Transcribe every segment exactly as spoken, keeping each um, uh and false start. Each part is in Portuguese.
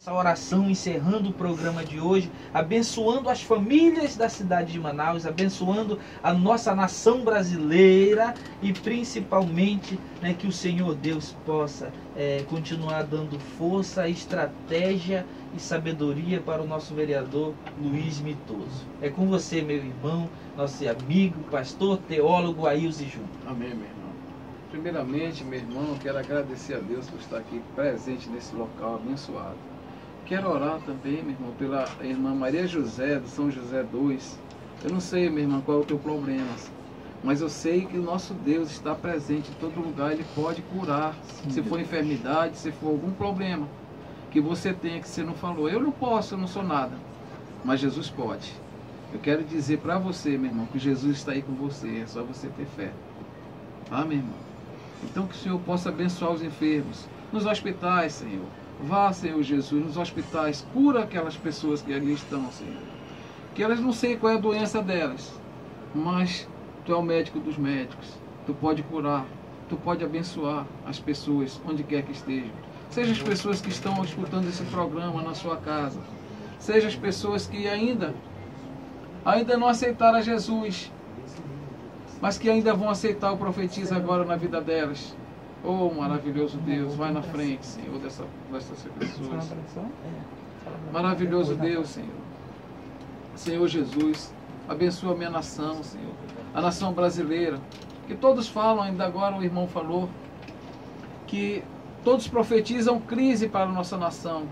Essa oração encerrando o programa de hoje, abençoando as famílias da cidade de Manaus, abençoando a nossa nação brasileira e principalmente, né, que o Senhor Deus possa é, continuar dando força, estratégia e sabedoria para o nosso vereador Luiz Mitoso. É com você, meu irmão, nosso amigo, pastor, teólogo Ailze Júnior. Amém, meu irmão. Primeiramente, meu irmão, eu quero agradecer a Deus por estar aqui presente nesse local abençoado. Quero orar também, meu irmão, pela irmã Maria José, do São José dois. Eu não sei, meu irmão, qual é o teu problema, mas eu sei que o nosso Deus está presente em todo lugar. Ele pode curar, sim, se for enfermidade, se for algum problema que você tenha que você não falou. Eu não posso, eu não sou nada, mas Jesus pode. Eu quero dizer para você, meu irmão, que Jesus está aí com você, é só você ter fé. Ah, meu irmão? Então que o Senhor possa abençoar os enfermos, nos hospitais, Senhor. Vá, Senhor Jesus, nos hospitais, cura aquelas pessoas que ali estão, Senhor. Que elas não sei qual é a doença delas, mas Tu é o médico dos médicos. Tu pode curar, Tu pode abençoar as pessoas onde quer que estejam. Seja as pessoas que estão escutando esse programa na sua casa, seja as pessoas que ainda, ainda não aceitaram a Jesus, mas que ainda vão aceitar o Profetiza agora na vida delas. Oh, maravilhoso Deus, vai na frente, Senhor, dessa, dessas pessoas. Maravilhoso Deus, Senhor. Senhor Jesus, abençoa a minha nação, Senhor. A nação brasileira. Que todos falam, ainda agora o irmão falou, que todos profetizam crise para a nossa nação.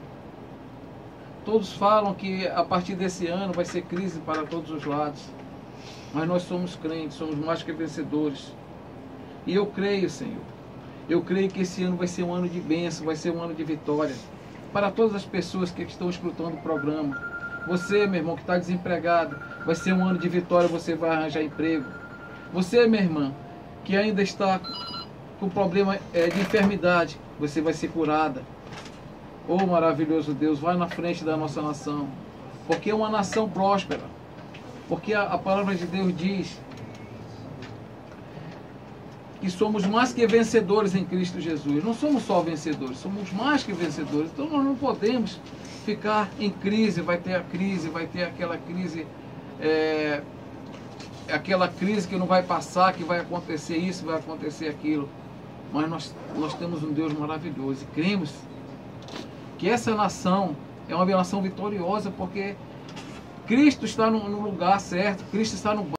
Todos falam que a partir desse ano vai ser crise para todos os lados. Mas nós somos crentes, somos mais que vencedores. E eu creio, Senhor. Eu creio que esse ano vai ser um ano de bênção, vai ser um ano de vitória. Para todas as pessoas que estão escutando o programa. Você, meu irmão, que está desempregado, vai ser um ano de vitória, você vai arranjar emprego. Você, minha irmã, que ainda está com problema é, de enfermidade, você vai ser curada. Oh, maravilhoso Deus, vai na frente da nossa nação. Porque é uma nação próspera. Porque a, a palavra de Deus diz que somos mais que vencedores em Cristo Jesus. Não somos só vencedores, somos mais que vencedores. Então nós não podemos ficar em crise. Vai ter a crise, vai ter aquela crise, é, aquela crise que não vai passar, que vai acontecer isso, vai acontecer aquilo. Mas nós, nós temos um Deus maravilhoso e cremos que essa nação é uma nação vitoriosa, porque Cristo está no, no lugar certo, Cristo está no